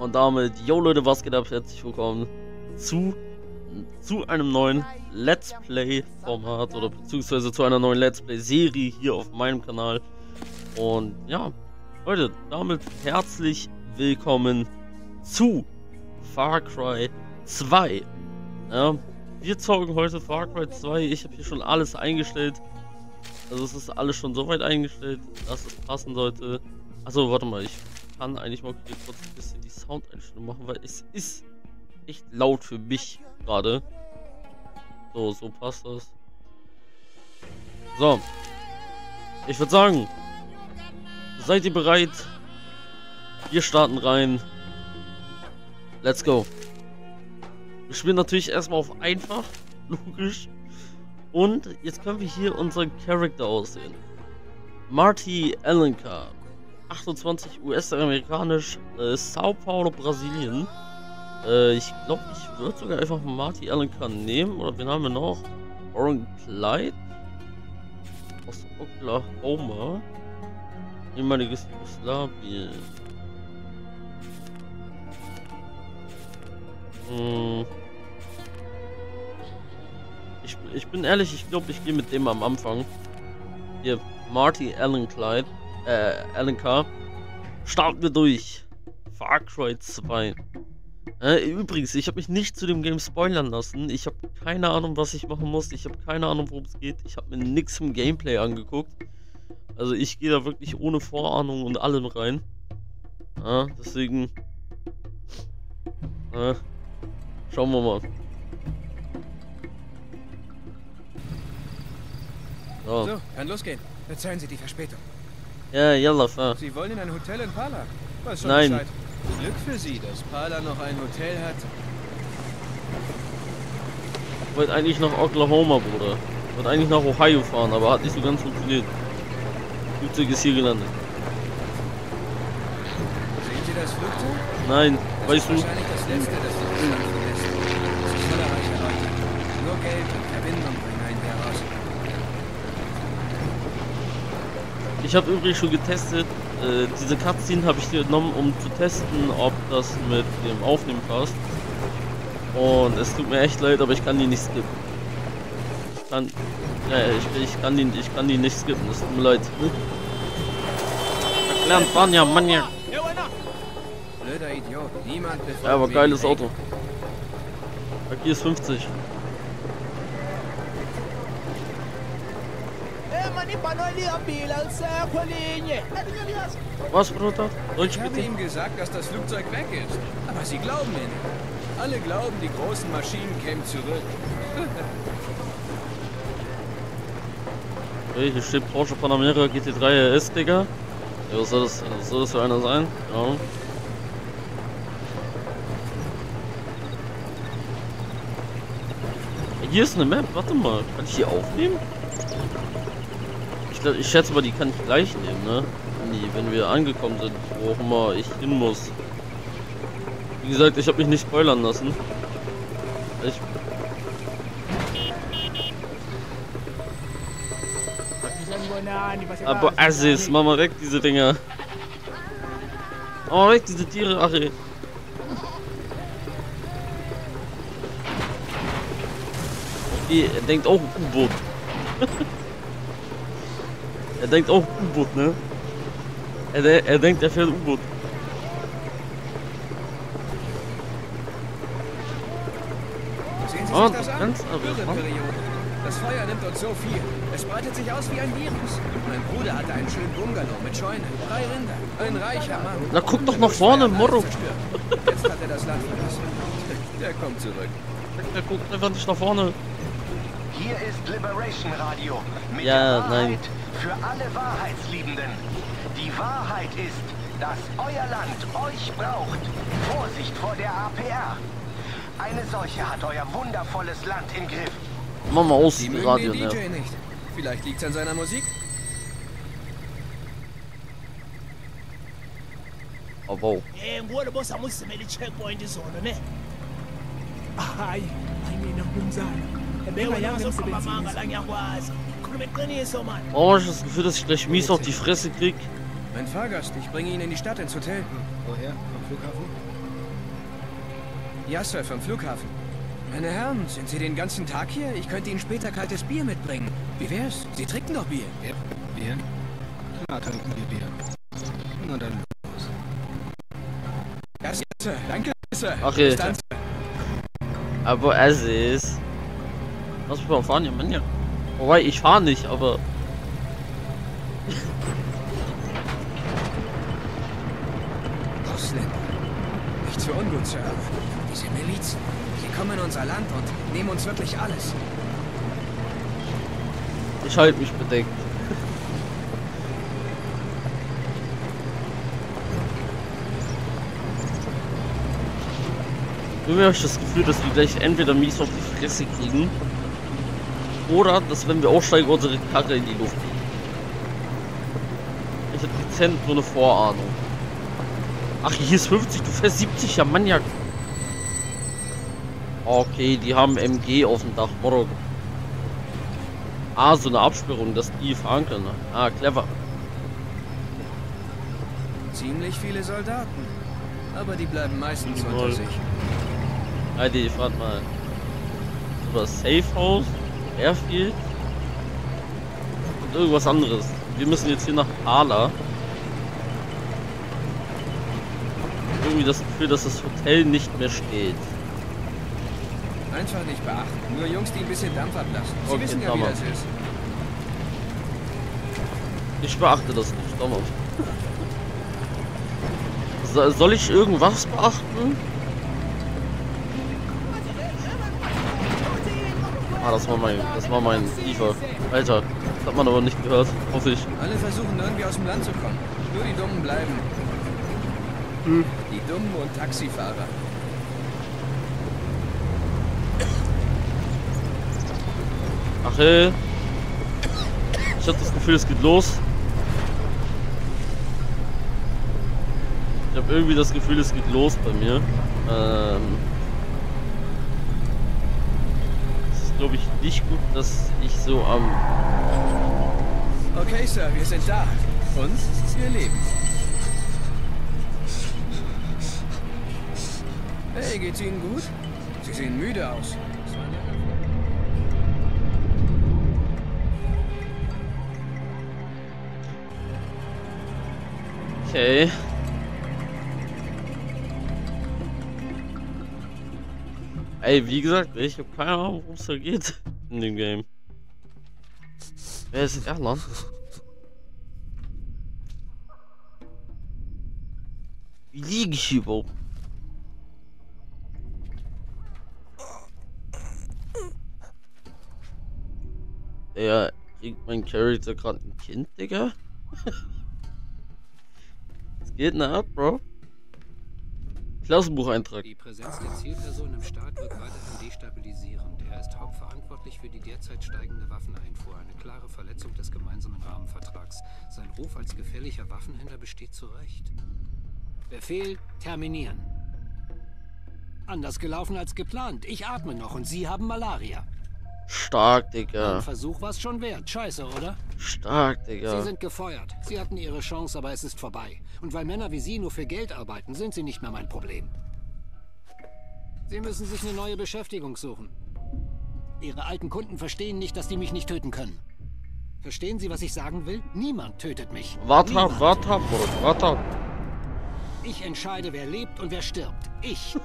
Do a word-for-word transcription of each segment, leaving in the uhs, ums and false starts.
Und damit, yo Leute, was geht ab? Herzlich willkommen zu, zu einem neuen Let's Play Format oder beziehungsweise zu einer neuen Let's Play Serie hier auf meinem Kanal. Und ja, Leute, damit herzlich willkommen zu Far Cry zwei. Ja, wir zocken heute Far Cry zwei. Ich habe hier schon alles eingestellt. Also es ist alles schon so weit eingestellt, dass es passen sollte. Achso, warte mal, ich kann eigentlich mal hier kurz ein bisschen die Soundeinstellung machen, weil es ist echt laut für mich gerade. So, so passt das. So. Ich würde sagen, seid ihr bereit? Wir starten rein. Let's go. Wir spielen natürlich erstmal auf einfach, logisch. Und jetzt können wir hier unseren Charakter aussehen. Marty Alencar, achtundzwanzig, U S-amerikanisch, äh, Sao Paulo, Brasilien. Äh, ich glaube, ich würde sogar einfach Marty Alencar nehmen. Oder wen haben wir noch? Oren Clyde aus Oklahoma. Ehemaliges Jugoslawien. Hm. Ich, ich bin ehrlich, ich glaube, ich gehe mit dem am Anfang. Hier, Marty Alencar. Äh, Alencar. Starten wir durch. Far Cry zwei. Äh, übrigens, ich habe mich nicht zu dem Game spoilern lassen. Ich habe keine Ahnung, was ich machen muss. Ich habe keine Ahnung, worum es geht. Ich habe mir nichts im Gameplay angeguckt. Also ich gehe da wirklich ohne Vorahnung und allem rein. Ja, deswegen. Äh, schauen wir mal. So. so, kann losgehen. Verzeihen Sie die Verspätung. Ja, yalla, fahr. Sie wollen in ein Hotel in Pala? Was schon Nein. Bescheid. Glück für Sie, dass Pala noch ein Hotel hat. Ich wollte eigentlich nach Oklahoma, Bruder. Ich wollte eigentlich nach Ohio fahren, aber hat nicht so ganz funktioniert. Flugzeug ist hier gelandet. Sehen Sie das Flugzeug? Nein, das weißt ist du? Wahrscheinlich das letzte, das dieses Land verlässt. Es ist voller reicher Leute. Nur Geld und Verbindung bringen einen hier raus. Ich habe übrigens schon getestet, äh, diese Cutscene habe ich genommen, um zu testen, ob das mit dem Aufnehmen passt. Und es tut mir echt leid, aber ich kann die nicht skippen. Ich kann, ja, ich, ich kann die, ich kann die nicht skippen, es tut mir leid. Erklären, fahren ja, Mann, ja. Blöder Idiot, niemand befolgt Ja, aber mir geiles die Auto. Hier ist fünfzig. Was, Bruder? Deutsch Ich habe bitte? ihm gesagt, dass das Flugzeug weg ist. Aber Sie glauben mir nicht. Alle glauben, die großen Maschinen kämen zurück. Okay, hier steht Porsche Panamera G T drei R S, Digga. Ja, was soll das, was soll das für einer sein? Ja. Hier ist eine Map, warte mal. Kann ich die aufnehmen? Ich, glaub, ich schätze mal, die kann ich gleich nehmen, ne? Wenn, die, wenn wir angekommen sind, wo auch immer ich hin muss. Wie gesagt, ich habe mich nicht spoilern lassen. Ich Aber Assis, mach mal weg diese Dinger. Oh, weg diese Tiere, ach ey. Okay, er denkt auch U-Boot. Er denkt auch U-Boot, ne? Er, er denkt, er fährt U-Boot. Sehen Sie Oh, sich das an? ganz aber. Dürreperiode. Das Feuer nimmt uns so viel. Es breitet sich aus wie ein Virus. Mein Bruder hatte einen schönen Bungalow mit Scheune, drei Rinder, ein reicher Mann. Na, guck doch nach vorne, Morro. Jetzt hat er das Land verlassen. Der kommt zurück. Der guckt einfach nicht nach vorne. Hier ist Liberation Radio mit Ja, der Wahrheit nein. für alle Wahrheitsliebenden. Die Wahrheit ist, dass euer Land euch braucht. Vorsicht vor der A P R. Eine Seuche hat euer wundervolles Land im Griff. Mach mal aus, Sie das mögen Radio, den ne? D J nicht. Vielleicht liegt's an seiner Musik. Oh, wow. Eh, ngolo bosa musimela i-checkpoint izolo ne. Hayi, ayina kumzana. Ebeka yami emsebenzini la ngiyakwazi. Khuluma iqiniso man. Oh, ich hab das Gefühl, dass ich gleich mies auf die Fresse krieg. Mein Fahrgast, ich bringe ihn in die Stadt ins Hotel. Woher? Vom Flughafen? Ja, Sir, vom Flughafen. Meine Herren, sind Sie den ganzen Tag hier? Ich könnte Ihnen später kaltes Bier mitbringen. Wie wär's? Sie trinken doch Bier. Ja, Bier? Klar trinken wir Bier. Na dann los. Ja, Sir. Danke, Sir. Okay. Bis dann, Sir. Aber es ist... Lass mich mal fahren, ja, Mann, ja. Wobei, ich fahre nicht, aber... Ausländer. Nichts für ungut, Sir. Diese Milizen. Sie kommen in unser Land und nehmen uns wirklich alles. Ich halte mich bedeckt. Irgendwie habe ich das Gefühl, dass wir gleich entweder mies auf die Fresse kriegen oder dass, wenn wir aussteigen, unsere Karre in die Luft fliegt. Ich habe dezent nur eine Vorahnung. Ach, hier ist fünfzig, du fährst siebzig, ja Maniak. Okay, die haben M G auf dem Dach. Morog. Ah, so eine Absperrung, dass die fahren können. Ah, clever. Ziemlich viele Soldaten. Aber die bleiben meistens Jawohl. unter sich. Alter, ich frag mal. Oder Safe House, Airfield und irgendwas anderes. Wir müssen jetzt hier nach Hala. Irgendwie das Gefühl, dass das Hotel nicht mehr steht. Einfach nicht beachten. Nur Jungs, die ein bisschen Dampf ablassen. Sie Okay, wissen ja, wie Hammer. das ist. Ich beachte das nicht, Thomas. So, soll ich irgendwas beachten? Ah, das war mein, das war mein Kiefer. Alter, das hat man aber nicht gehört, hoffe ich. Alle versuchen irgendwie aus dem Land zu kommen. Nur die Dummen bleiben. Hm. Die Dummen und Taxifahrer. Ach hey. Ich hab das Gefühl, es geht los. Ich habe irgendwie das Gefühl, es geht los bei mir. Ähm es ist, glaube ich, nicht gut, dass ich so am... Okay, Sir, wir sind da. Und wir leben. Hey, geht's Ihnen gut? Sie sehen müde aus. Okay. Ey, wie gesagt, ich habe keine Ahnung, worum es da geht in dem Game. Wer ist Erland? Wie liege ich hier überhaupt? Der kriegt mein Charakter gerade ein Kind, Digga? Was geht denn da ab, Bro? Klassenbucheintrag. Die Präsenz der Zielperson im Staat wird weiterhin destabilisierend. Er ist hauptverantwortlich für die derzeit steigende Waffeneinfuhr, eine klare Verletzung des gemeinsamen Rahmenvertrags. Sein Ruf als gefährlicher Waffenhändler besteht zu Recht. Befehl terminieren. Anders gelaufen als geplant. Ich atme noch und Sie haben Malaria. Stark, Digga. Ein Versuch war es schon wert. Scheiße, oder? Stark, Digga. Sie sind gefeuert. Sie hatten Ihre Chance, aber es ist vorbei. Und weil Männer wie Sie nur für Geld arbeiten, sind Sie nicht mehr mein Problem. Sie müssen sich eine neue Beschäftigung suchen. Ihre alten Kunden verstehen nicht, dass die mich nicht töten können. Verstehen Sie, was ich sagen will? Niemand tötet mich. Warte ab, Niemand. warte ab, Bro. Warte ab. Ich entscheide, wer lebt und wer stirbt. Ich.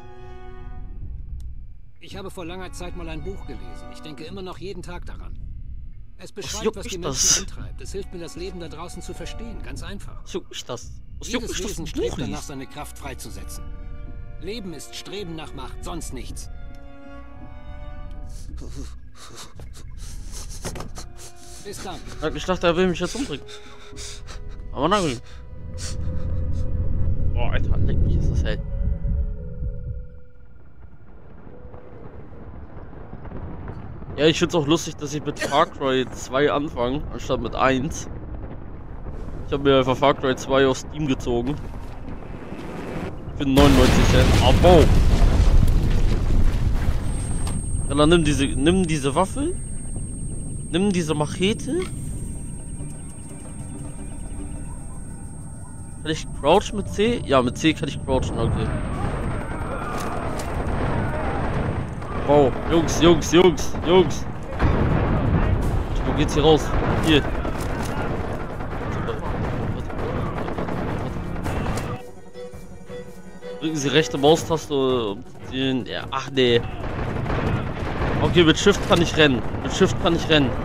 Ich habe vor langer Zeit mal ein Buch gelesen. Ich denke immer noch jeden Tag daran. Es beschreibt, juckt was die mich Menschen das? antreibt. Es hilft mir, das Leben da draußen zu verstehen. Ganz einfach. Was juckt mich das? Was juckt Jedes mich, dass Wesen du strebt Buch danach, liest? seine Kraft freizusetzen. Leben ist Streben nach Macht, sonst nichts. Bis dann. Ich dachte, er will mich jetzt umbringen. Aber nein. Boah, Alter, leck mich, ist das hell. Ja, ich find's auch lustig, dass ich mit Far Cry zwei anfange, anstatt mit eins. Ich habe mir einfach Far Cry zwei auf Steam gezogen. Für neunundneunzig Cent. Aber. Ja, dann nimm diese, nimm diese Waffe. Nimm diese Machete. Kann ich crouchen mit C? Ja, mit C kann ich crouchen, okay. Wow, Jungs, Jungs, Jungs, Jungs. Wo geht's hier raus? Hier. Drücken Sie rechte Maustaste, um den. Ja, ach nee. Okay, mit Shift kann ich rennen. Mit Shift kann ich rennen.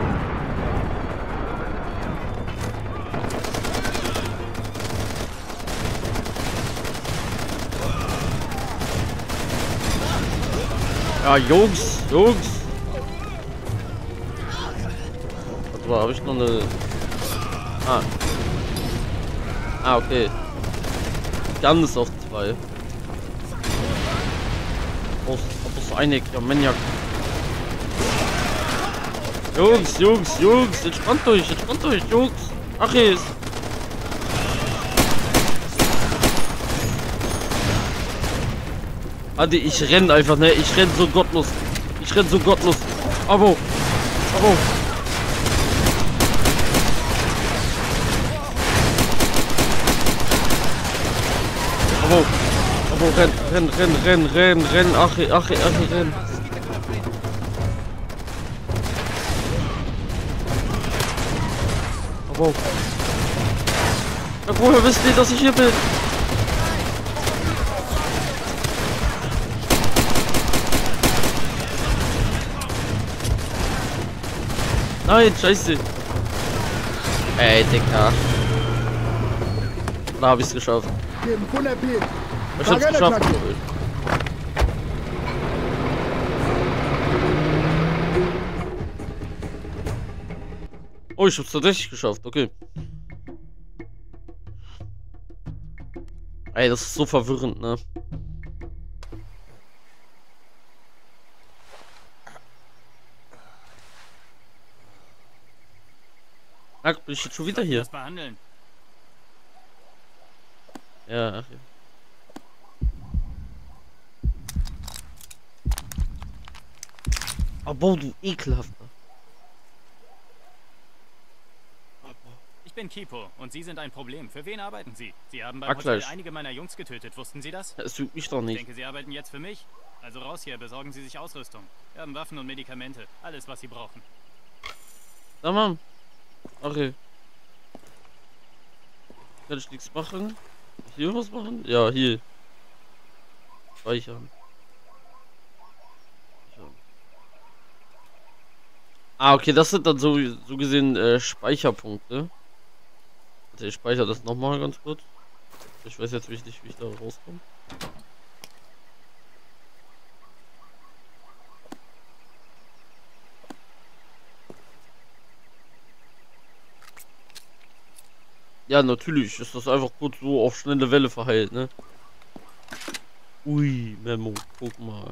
Ja, Jungs, Jungs. Warte mal, habe ich noch eine... Ah. Ah, okay. Ganz auf zwei. Aus, aus einig, ja, Maniac. Jungs, Jungs, Jungs, entspannt euch, entspannt euch, Jungs. Achis. Adi, ich renn einfach, ne? Ich renn so gottlos. Ich renn so gottlos. Abo. Abo. Abo. Abo, renn, renn, renn, renn, renn, renn. Achi, Achi, Achi, renn. Abo. Ja, woher wisst ihr, dass ich hier bin? Nein, scheiße. Ey, Dicker. Da hab ich's geschafft. Ich hab's geschafft. Oh, ich hab's tatsächlich geschafft, okay. Ey, das ist so verwirrend, ne? Ach, bin ich jetzt schon wieder hier? Ja, ach ja. Aber du ekelhafter. Ich bin Kipo und Sie sind ein Problem. Für wen arbeiten Sie? Sie haben beim Hotel einige meiner Jungs getötet. Wussten Sie das? Das tut mich doch nicht. Ich denke, Sie arbeiten jetzt für mich. Also raus hier, besorgen Sie sich Ausrüstung. Wir haben Waffen und Medikamente. Alles, was Sie brauchen. Na, Mann. Okay. Kann ich nichts machen? Hier was machen? Ja, hier. Speichern. Ah, okay, das sind dann so, so gesehen äh, Speicherpunkte. Also ich speichere das nochmal ganz kurz. Ich weiß jetzt nicht, wie ich da rauskomme. Ja, natürlich ist das einfach kurz so auf schnelle Welle verheilt, ne? Ui, Memo, guck mal.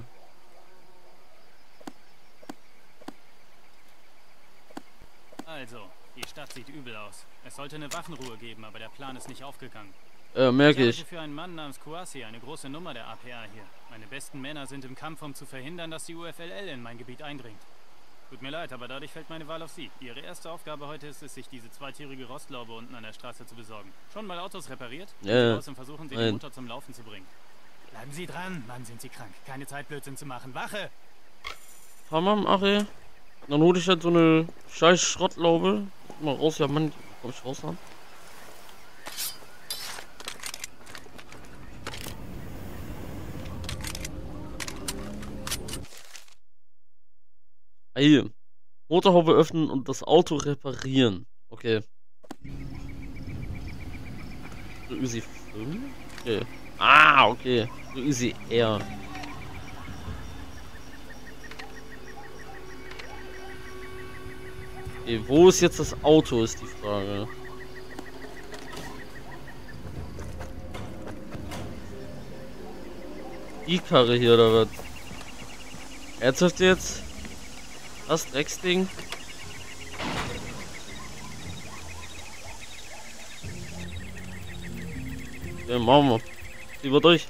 Also, die Stadt sieht übel aus. Es sollte eine Waffenruhe geben, aber der Plan ist nicht aufgegangen. Äh, merke ich. Ich arbeite für einen Mann namens Kouassi, eine große Nummer der A P R hier. Meine besten Männer sind im Kampf, um zu verhindern, dass die U F L L in mein Gebiet eindringt. Tut mir leid, aber dadurch fällt meine Wahl auf Sie. Ihre erste Aufgabe heute ist es, sich diese zweitürige Rostlaube unten an der Straße zu besorgen. Schon mal Autos repariert? Ja. Raus und versuchen Sie, den Motor zum Laufen zu bringen. Bleiben Sie dran, Mann, sind Sie krank. Keine Zeit, Blödsinn zu machen. Wache! Hammer, Ache. Dann hole ich halt so eine scheiß Schrottlaube. Mal raus, ja, Mann. Komm ich raus haben. Hier. Motorhaube öffnen und das Auto reparieren. Okay. Drücken Sie fünf? Okay. Ah, okay. Drücken Sie R. Okay, wo ist jetzt das Auto, ist die Frage. Die Karre hier, oder was? Ernsthaft jetzt? Das Drecksding? Ja, machen wir. Ziehen wir durch.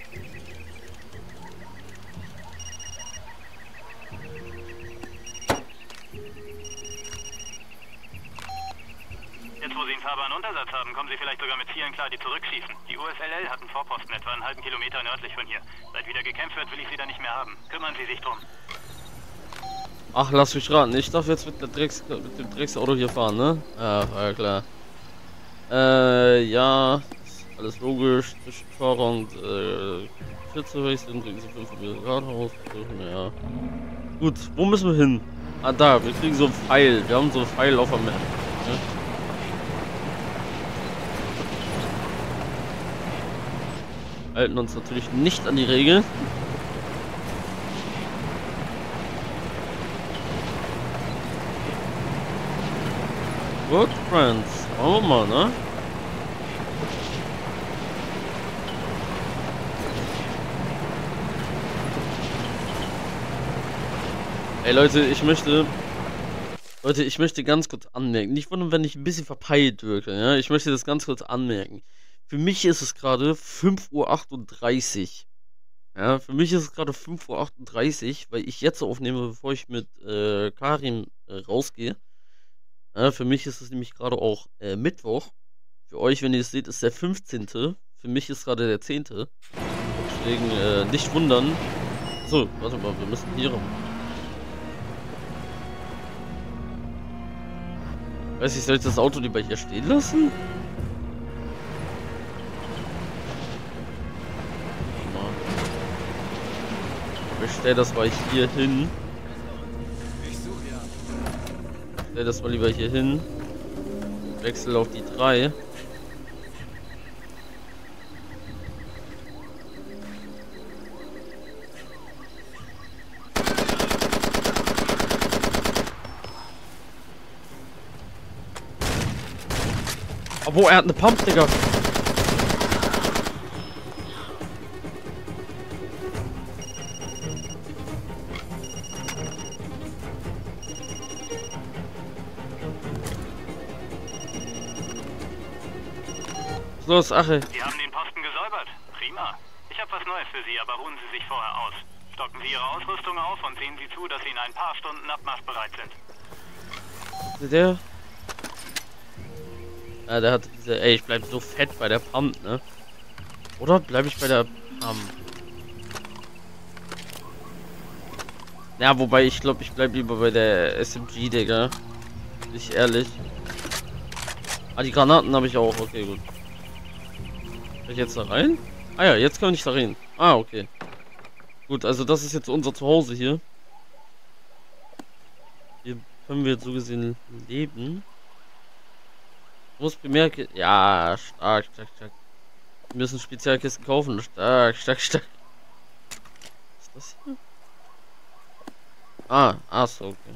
Jetzt, wo Sie einen fahrbaren Untersatz haben, kommen Sie vielleicht sogar mit Zielen klar, die zurückschießen. Die U S L L hat einen Vorposten etwa einen halben Kilometer nördlich von hier. Seit wieder gekämpft wird, will ich Sie da nicht mehr haben. Kümmern Sie sich drum. Ach, lass mich raten. Ich darf jetzt mit, der Drecks, mit dem Drecksauto hier fahren, ne? Ja, war ja klar. Äh, ja. Ist alles logisch. Zwischen Fahrer und, äh, Schütze wechseln, kriegen Sie fünf Grad raus. Ja. Gut, wo müssen wir hin? Ah, da. Wir kriegen so einen Pfeil. Wir haben so einen Pfeil auf der Map. Ne? Halten uns natürlich nicht an die Regeln. Good friends. Schauen wir mal, ne? Ey Leute, ich möchte... Leute, ich möchte ganz kurz anmerken. Nicht wundern, wenn ich ein bisschen verpeilt wirke, ja? Ich möchte das ganz kurz anmerken. Für mich ist es gerade fünf Uhr achtunddreißig. Ja, für mich ist es gerade fünf Uhr achtunddreißig, weil ich jetzt aufnehme, bevor ich mit äh, Karin äh, rausgehe. Ja, für mich ist es nämlich gerade auch äh, Mittwoch. Für euch, wenn ihr es seht, ist der fünfzehnte. Für mich ist gerade der zehnte. Deswegen äh, nicht wundern. So, warte mal, wir müssen hier rum. Weiß ich, soll ich das Auto lieber hier stehen lassen? Ich stell das mal hier hin. Ich stell das mal lieber hier hin. Wechsel auf die drei. Obwohl, er hat eine Pump, Digga. Los, Ache. Sie haben den Posten gesäubert. Prima. Ich habe was Neues für Sie, aber ruhen Sie sich vorher aus. Stocken Sie Ihre Ausrüstung auf und sehen Sie zu, dass Sie in ein paar Stunden abmarschbereit sind. Der... Ja, der hat diese... Ey, ich bleib so fett bei der Pump, ne? Oder bleibe ich bei der Pump? Ja, wobei ich glaube, ich bleib lieber bei der S M G, Digga. Bin ich ehrlich. Ah, die Granaten habe ich auch. Okay, gut. Kann ich jetzt da rein? Ah ja, jetzt kann ich da rein. Ah, okay. Gut, also das ist jetzt unser Zuhause hier. Hier können wir jetzt so gesehen leben. Muss bemerken. Ja, stark, stark, stark. Wir müssen Spezialkisten kaufen. Stark, stark, stark. Was ist das hier? Ah, ach so, okay.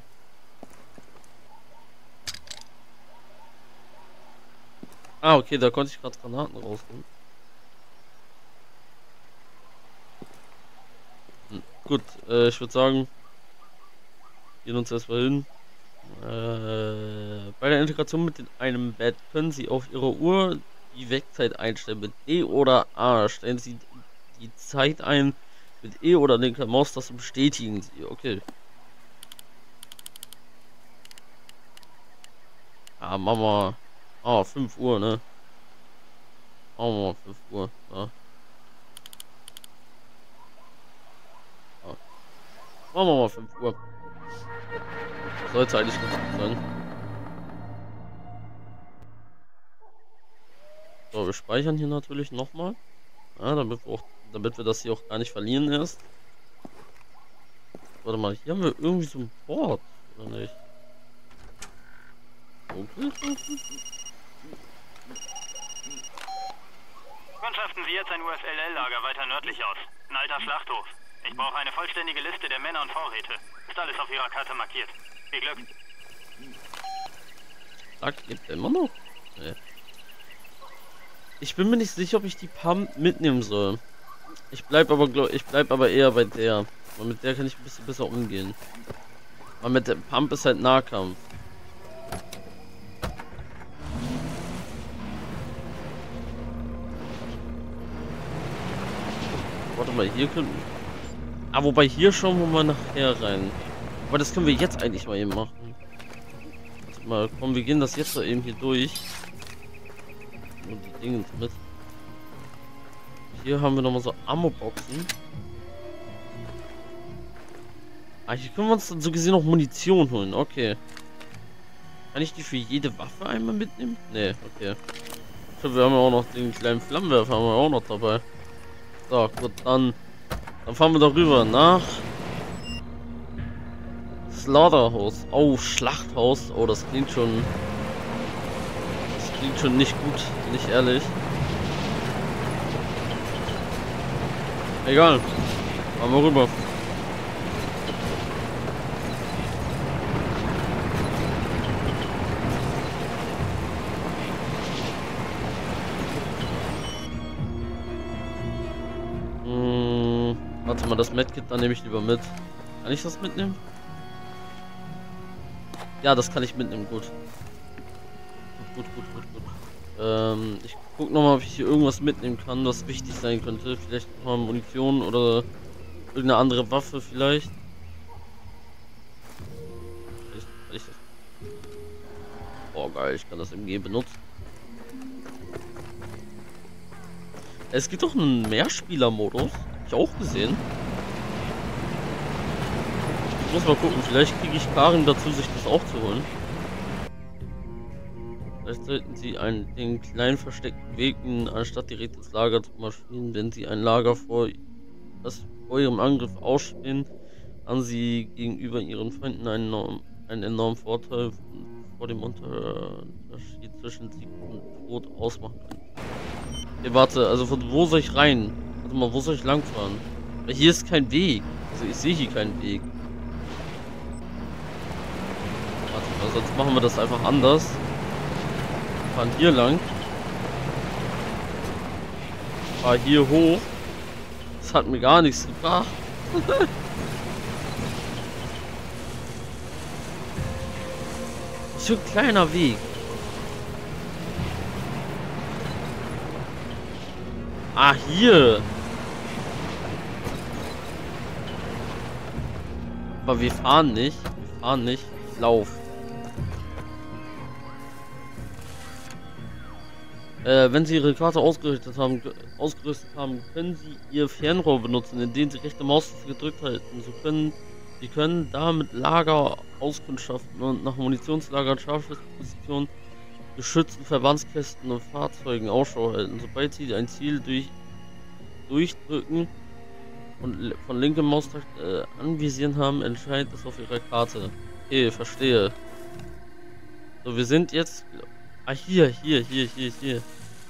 Ah, okay, da konnte ich gerade Granaten rausnehmen. Hm, gut, äh, ich würde sagen, gehen uns erstmal hin. Äh, bei der Integration mit einem Bed können Sie auf Ihrer Uhr die Wegzeit einstellen. Mit E oder A stellen Sie die Zeit ein. Mit E oder linker Maustaste bestätigen Sie. Okay. Ah, Mama. Ah, fünf Uhr, ne? Machen wir mal fünf Uhr. Ja. Ah. Machen wir mal fünf Uhr. Sollte eigentlich ganz gut sein. So, wir speichern hier natürlich nochmal. Ja, damit wir, auch, damit wir das hier auch gar nicht verlieren erst. Warte mal, hier haben wir irgendwie so ein Port, oder nicht? Okay. Kundschaften Sie jetzt ein U S L L-Lager weiter nördlich aus. Ein alter Schlachthof. Ich brauche eine vollständige Liste der Männer und Vorräte. Ist alles auf Ihrer Karte markiert. Viel Glück. Sagt, gibt er immer noch? Nee. Ich bin mir nicht sicher, ob ich die Pump mitnehmen soll. Ich bleib aber glaub, ich bleib aber eher bei der. Und mit der kann ich ein bisschen besser umgehen. Aber mit der Pump ist halt Nahkampf. Warte mal, hier können... Ah, wobei hier schauen wir mal nachher rein. Aber das können wir jetzt eigentlich mal eben machen. Warte mal, komm, wir gehen das jetzt so eben hier durch. nur die Dinge mit. Hier haben wir nochmal so Ammo-Boxen. Ah, hier können wir uns dann so gesehen noch Munition holen. Okay. Kann ich die für jede Waffe einmal mitnehmen? Ne, okay. Ich glaube, wir haben ja auch noch den kleinen Flammenwerfer haben wir auch noch dabei. So, gut, dann, dann fahren wir darüber nach Slaughterhouse. Oh, Schlachthaus. Oh, das klingt schon. Das klingt schon nicht gut, nicht ehrlich. Egal. Fahren wir rüber. Hm, warte mal, das Medkit, dann nehme ich lieber mit. Kann ich das mitnehmen? Ja, das kann ich mitnehmen, gut. Gut, gut, gut, gut, gut. Ähm, ich guck nochmal, ob ich hier irgendwas mitnehmen kann, was wichtig sein könnte. Vielleicht nochmal Munition oder irgendeine andere Waffe vielleicht. Kann ich, kann ich das? Oh geil, ich kann das M G benutzen. Es gibt doch einen Mehrspieler-Modus. Hab ich auch gesehen. Ich muss mal gucken, vielleicht kriege ich Karin dazu, sich das auch zu holen. Vielleicht sollten sie einen, den kleinen versteckten Weg in, anstatt direkt ins Lager zu marschieren, wenn sie ein Lager vor, das vor ihrem Angriff ausstehen, haben sie gegenüber ihren Freunden einen, enorm, einen enormen Vorteil vor dem Unterschied zwischen Sieg und Tod ausmachen können. Okay, warte, also von wo soll ich rein? Warte mal, wo soll ich langfahren? Weil hier ist kein Weg. Also ich sehe hier keinen Weg. Warte mal, sonst machen wir das einfach anders. Wir fahren hier lang. Ich fahr hier hoch. Das hat mir gar nichts gebracht. Was für ein kleiner Weg. Ah, hier. Aber wir fahren nicht. Wir fahren nicht. Ich lauf. Äh, wenn Sie Ihre Karte ausgerüstet haben, ausgerüstet haben, können Sie Ihr Fernrohr benutzen, indem Sie rechte Maustaste gedrückt halten. So können Sie können damit Lager auskundschaften und nach Munitionslagern, Scharfschützenpositionen, geschützten Verbandskästen und Fahrzeugen Ausschau halten. Sobald Sie ein Ziel durch durchdrücken und von linkem Maustaste äh, anvisieren haben, entscheidet es auf Ihrer Karte. Okay, verstehe. So, wir sind jetzt. Ah, hier, hier, hier, hier, hier.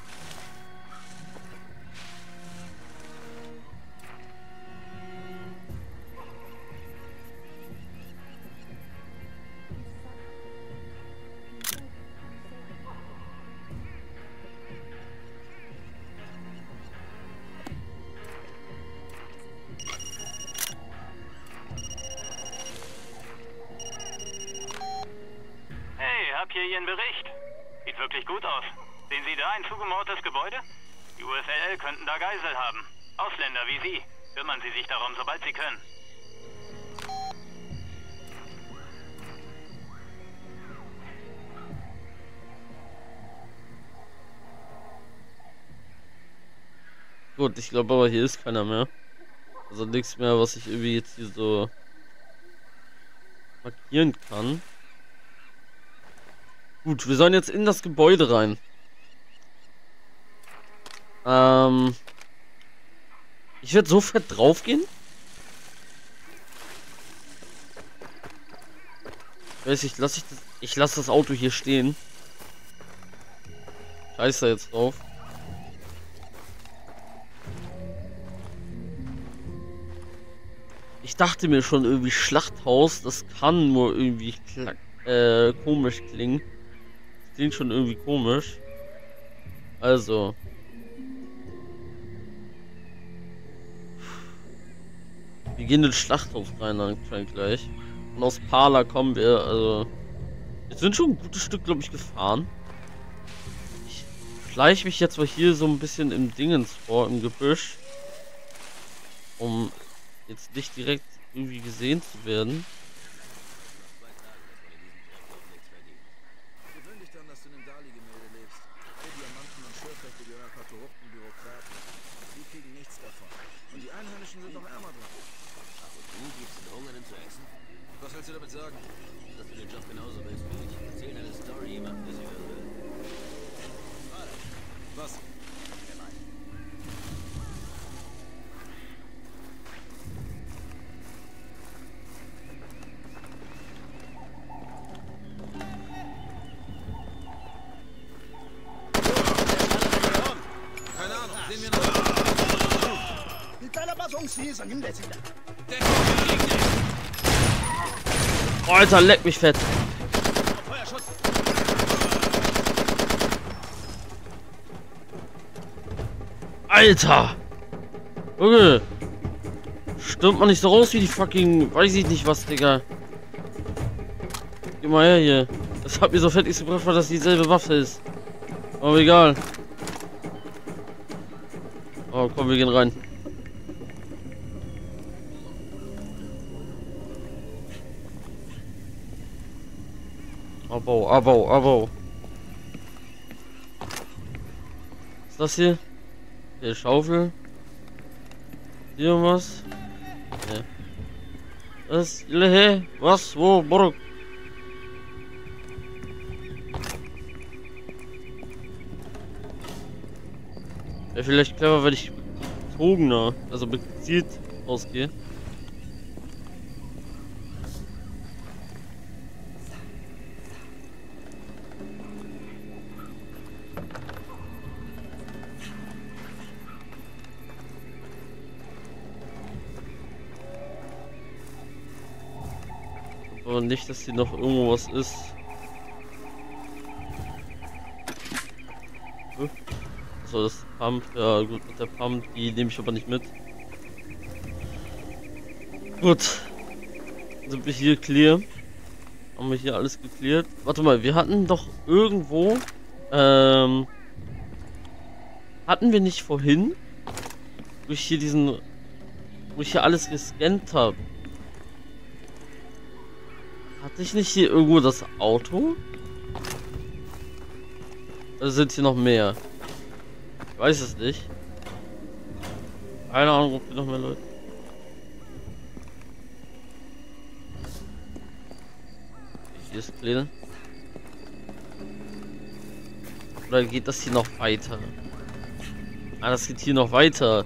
Hab hier Ihren Bericht. Sieht wirklich gut aus. Sehen Sie da ein zugemauertes Gebäude? Die U F L könnten da Geisel haben. Ausländer wie Sie. Kümmern Sie sich darum, sobald Sie können. Gut, ich glaube aber hier ist keiner mehr. Also nichts mehr, was ich irgendwie jetzt hier so markieren kann. Gut, wir sollen jetzt in das Gebäude rein. Ähm. Ich werde so fett draufgehen. Ich weiß nicht, lasse ich das. Ich lasse das Auto hier stehen. Scheiße jetzt drauf. Ich dachte mir schon irgendwie Schlachthaus, das kann nur irgendwie klack, äh, komisch klingen. Klingt schon irgendwie komisch. Also. Wir gehen ins Schlachthaus rein anscheinend gleich. Und aus Parla kommen wir, also. Wir sind schon ein gutes Stück, glaube ich, gefahren. Ich schleiche mich jetzt mal hier so ein bisschen im Dingens vor, im Gebüsch. Um jetzt nicht direkt irgendwie gesehen zu werden. Diamanten und Schürfrechte gehören ein paar korrupten Bürokraten. Die kriegen nichts davon. Und die Einheimischen sind noch ärmer dran. Ach, und du gibst den Hungernden zu essen? Was willst du damit sagen? Dass du den Job genauso willst wie ich. Erzähl deine Story jemandem, der sie hören will. Was? Keine Ahnung, sehen wir noch. Alter, leck mich fett. Alter! Junge! Stürmt man nicht so raus wie die fucking... Weiß ich nicht was, Digga. Geh mal her hier. Das hat mir so fett gebracht, weil das dieselbe Waffe ist. Aber egal. Oh, komm, wir gehen rein. Abo, Abo, Abo. Was ist das hier? Der Schaufel. Hier was? Ja. Was? Hä? Was? Wo? Borg? Wäre vielleicht clever, wenn ich bezogener, also bezielt ausgehe. Aber nicht, dass hier noch irgendwo was ist. So, das Pump, ja gut, mit der Pump, die nehme ich aber nicht mit. Gut. Sind wir hier clear? Haben wir hier alles geklärt? Warte mal, wir hatten doch irgendwo, ähm, hatten wir nicht vorhin, wo ich hier diesen, wo ich hier alles gescannt habe, hatte ich nicht hier irgendwo das Auto? Oder sind hier noch mehr? Ich weiß es nicht. Keine Ahnung, ob hier noch mehr Leute. Hier ist Pläne. Oder geht das hier noch weiter? Ah, das geht hier noch weiter.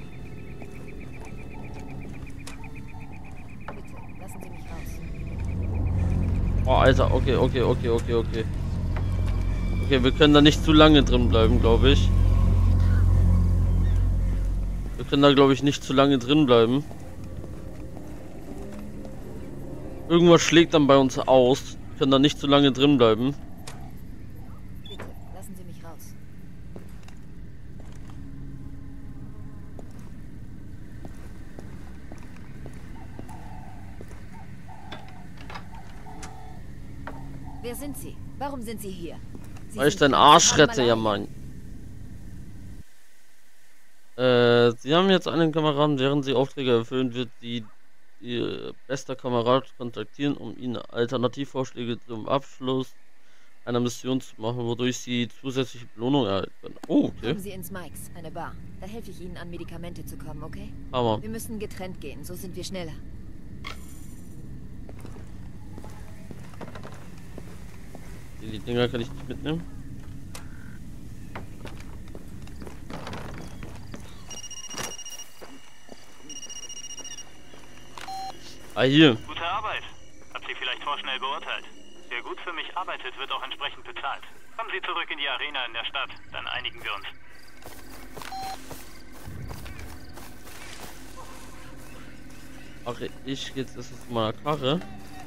Lassen Sie mich raus. Oh, Alter, okay, okay, okay, okay, okay. Okay, wir können da nicht zu lange drin bleiben, glaube ich. Wir können da, glaube ich, nicht zu lange drin bleiben. Irgendwas schlägt dann bei uns aus. Wir können da nicht zu lange drin bleiben. Bitte, lassen Sie mich raus. Wer sind Sie? Warum sind Sie hier? Sie Weil ich sind deinen ganz Arsch normal rette, ja allein. Mann. Äh, Sie haben jetzt einen Kameraden, während Sie Aufträge erfüllen, wird die Ihr bester Kamerad kontaktieren, um Ihnen Alternativvorschläge zum Abschluss einer Mission zu machen, wodurch Sie zusätzliche Belohnung erhalten können. Oh, okay. Kommen Sie ins Mike's, eine Bar. Da helfe ich Ihnen, an Medikamente zu kommen, okay? Hammer. Wir müssen getrennt gehen, so sind wir schneller. Die Dinger kann ich nicht mitnehmen. Ah, hier. Gute Arbeit. Hab Sie vielleicht vorschnell beurteilt. Wer gut für mich arbeitet, wird auch entsprechend bezahlt. Kommen Sie zurück in die Arena in der Stadt, dann einigen wir uns. Ach, ich jetzt ist es mal Karre.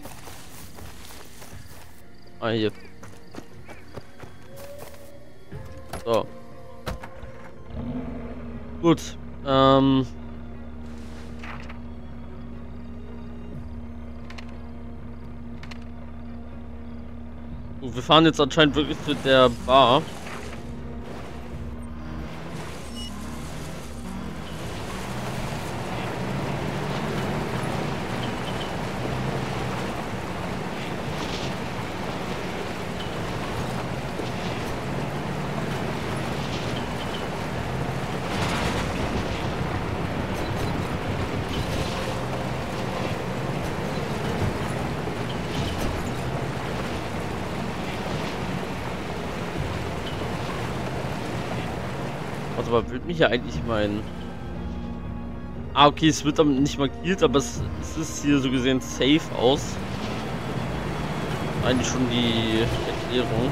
Ah, hier. So. Gut. Ähm. Gut, wir fahren jetzt anscheinend wirklich zu der Bar. Warte mal, wird mich ja eigentlich mein... Ah, okay, es wird dann nicht markiert, aber es, es ist hier so gesehen safe aus. Eigentlich schon die Erklärung.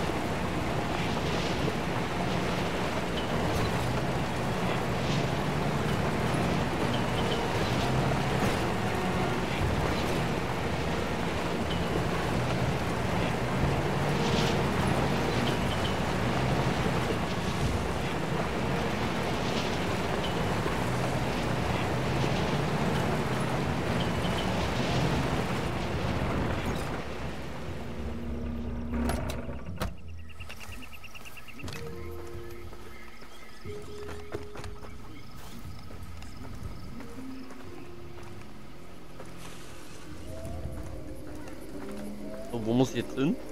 So, wo muss ich jetzt hin?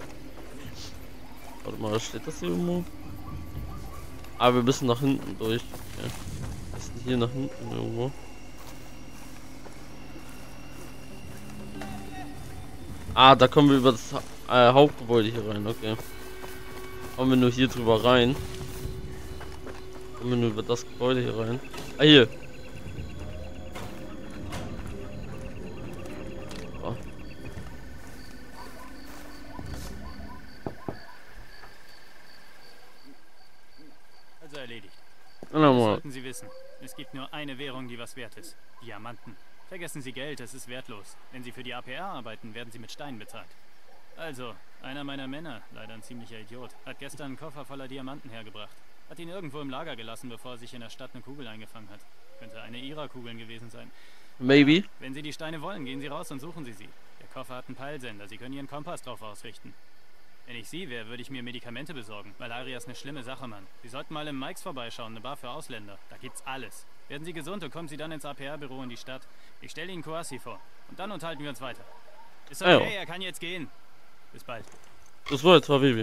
Warte mal, steht das hier irgendwo? Ah, wir müssen nach hinten durch. Okay. Wir müssen hier nach hinten irgendwo. Ah, da kommen wir über das äh, Hauptgebäude hier rein, okay. Kommen wir nur hier drüber rein. Kommen wir nur über das Gebäude hier rein. Ah, hier. Oh. Also erledigt. Na, Das mal. sollten Sie wissen. Es gibt nur eine Währung, die was wert ist. Diamanten. Vergessen Sie Geld, es ist wertlos. Wenn Sie für die A P R arbeiten, werden Sie mit Steinen bezahlt. Also, einer meiner Männer, leider ein ziemlicher Idiot, hat gestern einen Koffer voller Diamanten hergebracht. Hat ihn irgendwo im Lager gelassen, bevor er sich in der Stadt eine Kugel eingefangen hat. Könnte eine ihrer Kugeln gewesen sein. Maybe. Wenn Sie die Steine wollen, gehen Sie raus und suchen Sie sie. Der Koffer hat einen Peilsender, Sie können Ihren Kompass drauf ausrichten. Wenn ich Sie wäre, würde ich mir Medikamente besorgen. Malaria ist eine schlimme Sache, Mann. Sie sollten mal im Mikes vorbeischauen, eine Bar für Ausländer. Da gibt's alles. Werden Sie gesund und kommen Sie dann ins A P R-Büro in die Stadt. Ich stelle Ihnen Kouassi vor. Und dann unterhalten wir uns weiter. Ist okay, Ah, ja. er kann jetzt gehen. Bis bald. Das war jetzt, Baby.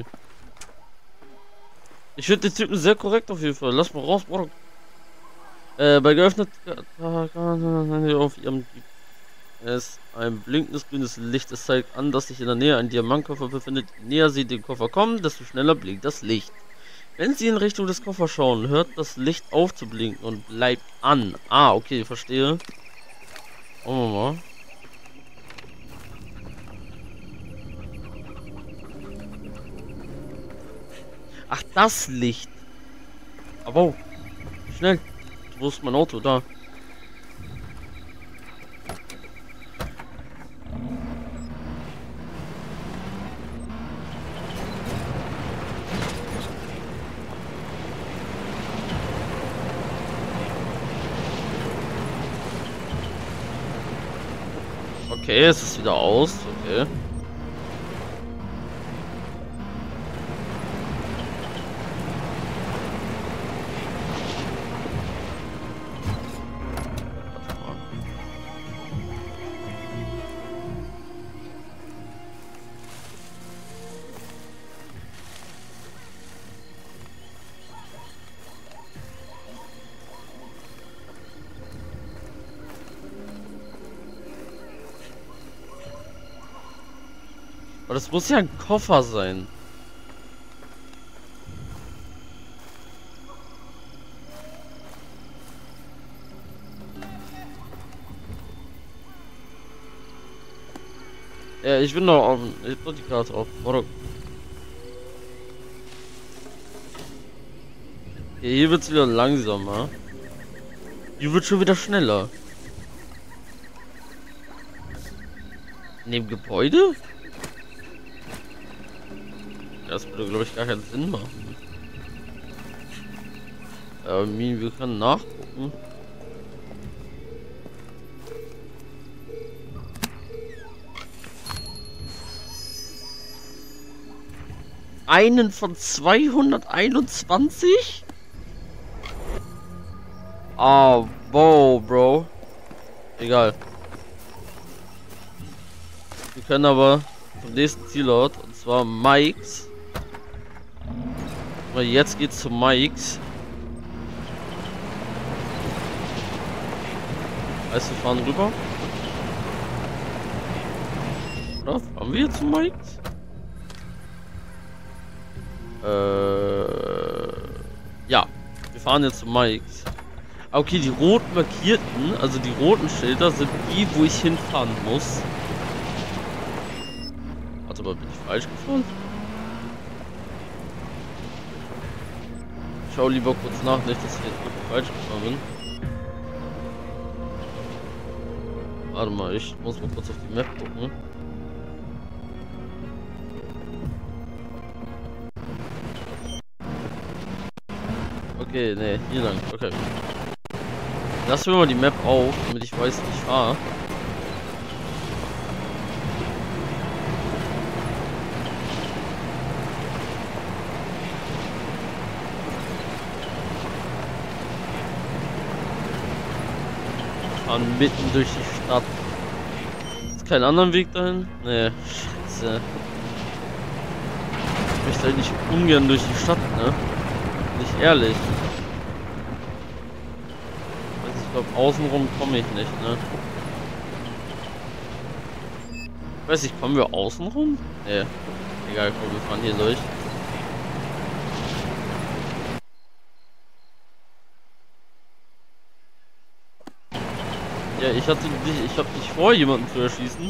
Ich finde den Typen sehr korrekt auf jeden Fall. Lass mal raus, Bruder. Äh, bei geöffnet auf ihrem es ein blinkendes grünes Licht. Es zeigt an, dass sich in der Nähe ein Diamantkoffer befindet. Je näher Sie den Koffer kommen, desto schneller blinkt das Licht. Wenn Sie in Richtung des Koffers schauen, hört das Licht auf zu blinken und bleibt an. Ah, okay, verstehe. Schauen wir mal. Ach, das Licht. Aber oh, schnell. Wo ist mein Auto? Da. Okay, es ist wieder aus. Okay. Aber das muss ja ein Koffer sein. Ja, ich bin doch auf. Ich bin die Karte auf. Warte. Ja, hier wird's wieder langsamer. Hier wird schon wieder schneller. In dem Gebäude? Das würde, glaube ich, gar keinen Sinn machen. Aber wir können nachgucken. Einen von zweihunderteinundzwanzig? Ah, wow, Bro. Egal. Wir können aber zum nächsten Zielort, und zwar Mikes. Aber jetzt geht's zu Mikes. Heißt, wir fahren rüber. Oder fahren wir jetzt zu Mikes? Äh, ja. fahren jetzt zu Mikes. Okay, die rot markierten, also die roten Schilder sind die, wo ich hinfahren muss. Warte mal, bin ich falsch gefahren? Ich schau lieber kurz nach, nicht, dass ich jetzt wirklich falsch gefahren bin. Warte mal, ich muss mal kurz auf die Map gucken. Okay, ne, hier lang, okay. Lassen wir mal die Map auf, damit ich weiß, wie ich fahre. Fahren mitten durch die Stadt. Ist kein anderer Weg dahin? Ne, scheiße. Ich möchte eigentlich ungern durch die Stadt, ne? Nicht ehrlich. Ich glaube, außenrum komme ich nicht, ne? Ich weiß nicht, kommen wir außenrum? Ne. Egal, komm, wir fahren hier durch. Ja, ich hatte nicht, ich habe nicht vor, jemanden zu erschießen.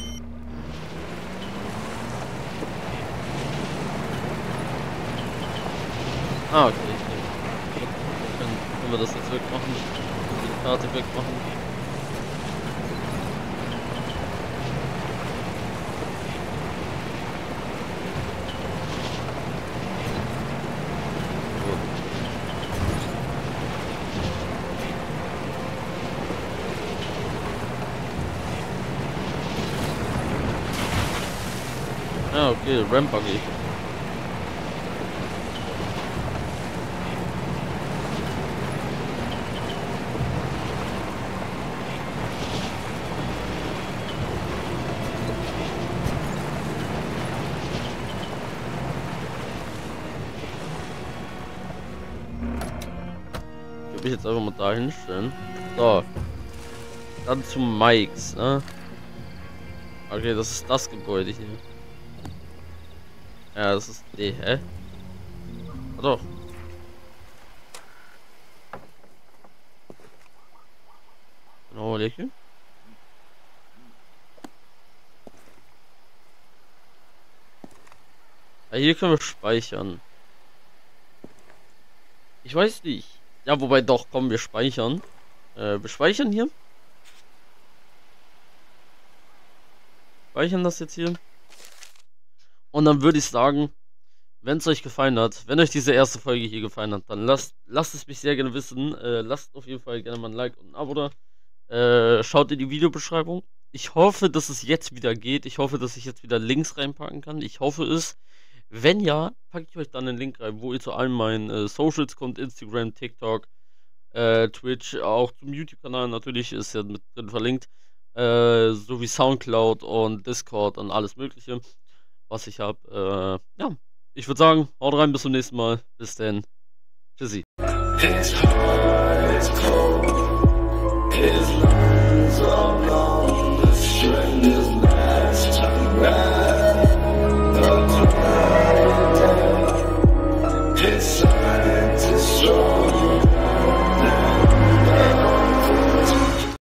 Ah, okay. Dann können wir das jetzt wegmachen. Die Karte wegmachen. Gut. Ja, okay, Rampbuggy. Ich jetzt einfach mal da hinstellen. So. Dann zu Mikes, ne? Okay, das ist das Gebäude hier. Ja, das ist. Nee, hä? Ah, doch. Genau, hier. Ja, hier können wir speichern. Ich weiß nicht. Ja, wobei doch, komm, wir speichern. Äh, wir speichern hier. Speichern das jetzt hier. Und dann würde ich sagen, wenn es euch gefallen hat, wenn euch diese erste Folge hier gefallen hat, dann lasst, lasst es mich sehr gerne wissen. Äh, lasst auf jeden Fall gerne mal ein Like und ein Abo da. Äh, schaut in die Videobeschreibung. Ich hoffe, dass es jetzt wieder geht. Ich hoffe, dass ich jetzt wieder Links reinpacken kann. Ich hoffe es. Wenn ja, packe ich euch dann einen Link rein, wo ihr zu allen meinen äh, Socials kommt. Instagram, TikTok, äh, Twitch, auch zum YouTube-Kanal natürlich ist ja mit drin verlinkt. Äh, sowie Soundcloud und Discord und alles mögliche, was ich habe. Äh, ja, ich würde sagen, haut rein, bis zum nächsten Mal. Bis dann. Tschüssi. It's hard, it's cold. His lungs are gone. The strength is last time back. The cloud is dead. It's